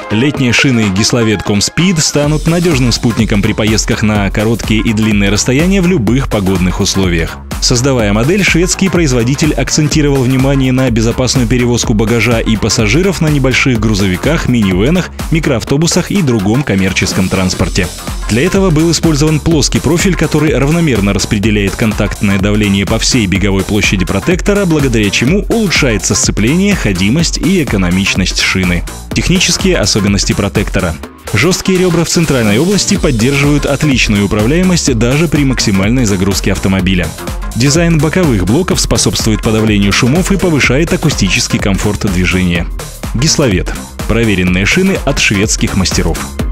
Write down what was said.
Летние шины Gislaved Comspeed станут надежным спутником при поездках на короткие и длинные расстояния в любых погодных условиях. Создавая модель, шведский производитель акцентировал внимание на безопасную перевозку багажа и пассажиров на небольших грузовиках, минивенах, микроавтобусах и другом коммерческом транспорте. Для этого был использован плоский профиль, который равномерно распределяет контактное давление по всей беговой площади протектора, благодаря чему улучшается сцепление, ходимость и экономичность шины. Технические особенности протектора. Жесткие ребра в центральной области поддерживают отличную управляемость даже при максимальной загрузке автомобиля. Дизайн боковых блоков способствует подавлению шумов и повышает акустический комфорт движения. Gislaved. Проверенные шины от шведских мастеров.